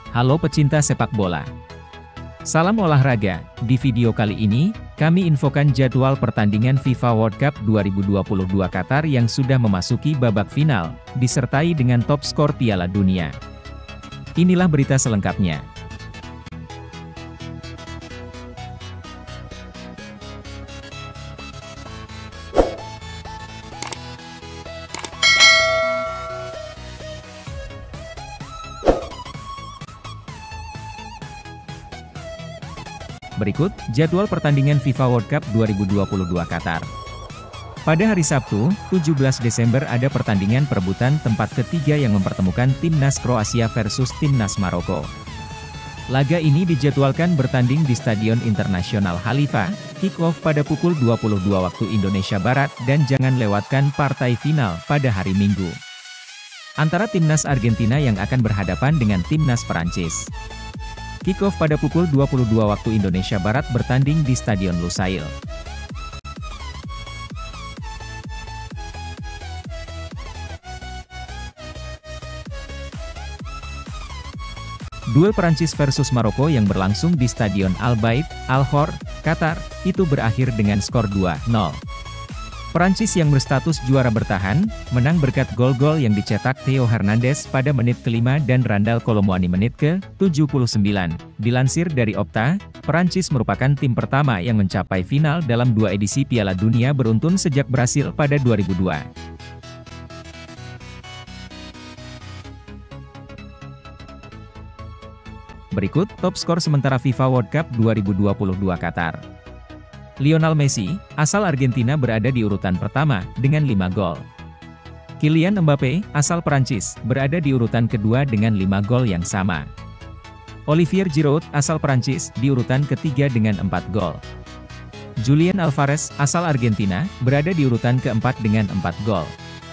Halo pecinta sepak bola. Salam olahraga. Di video kali ini, kami infokan jadwal pertandingan FIFA World Cup 2022 Qatar yang sudah memasuki babak final, disertai dengan top skor Piala Dunia. Inilah berita selengkapnya. Berikut, jadwal pertandingan FIFA World Cup 2022 Qatar. Pada hari Sabtu, 17 Desember ada pertandingan perebutan tempat ketiga yang mempertemukan Timnas Kroasia versus Timnas Maroko. Laga ini dijadwalkan bertanding di Stadion Internasional Khalifa, kick-off pada pukul 22 waktu Indonesia Barat dan jangan lewatkan partai final pada hari Minggu antara Timnas Argentina yang akan berhadapan dengan Timnas Perancis. Kick-off pada pukul 22 waktu Indonesia Barat bertanding di Stadion Lusail. Duel Perancis versus Maroko yang berlangsung di Stadion Al Bayt, Al Khor, Qatar, itu berakhir dengan skor 2-0. Perancis yang berstatus juara bertahan, menang berkat gol-gol yang dicetak Theo Hernandez pada menit ke-5 dan Randal Kolo Muani menit ke-79. Dilansir dari Opta, Perancis merupakan tim pertama yang mencapai final dalam 2 edisi Piala Dunia beruntun sejak Brasil pada 2002. Berikut top skor sementara FIFA World Cup 2022 Qatar. Lionel Messi, asal Argentina berada di urutan pertama, dengan 5 gol. Kylian Mbappe, asal Perancis, berada di urutan kedua dengan 5 gol yang sama. Olivier Giroud, asal Perancis, di urutan ketiga dengan 4 gol. Julian Alvarez, asal Argentina, berada di urutan keempat dengan 4 gol.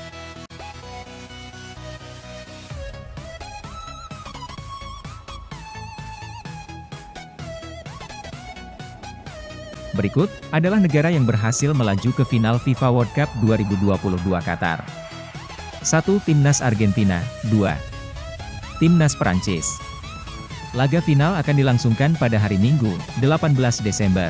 Berikut adalah negara yang berhasil melaju ke final FIFA World Cup 2022 Qatar. 1. Timnas Argentina. 2. Timnas Perancis. Laga final akan dilangsungkan pada hari Minggu, 18 Desember.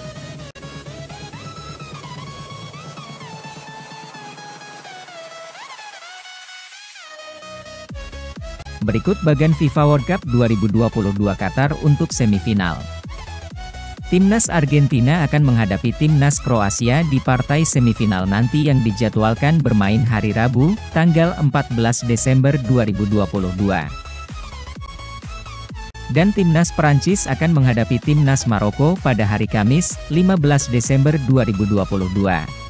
Berikut bagan FIFA World Cup 2022 Qatar untuk semifinal. Timnas Argentina akan menghadapi Timnas Kroasia di partai semifinal nanti yang dijadwalkan bermain hari Rabu, tanggal 14 Desember 2022. Dan Timnas Perancis akan menghadapi Timnas Maroko pada hari Kamis, 15 Desember 2022.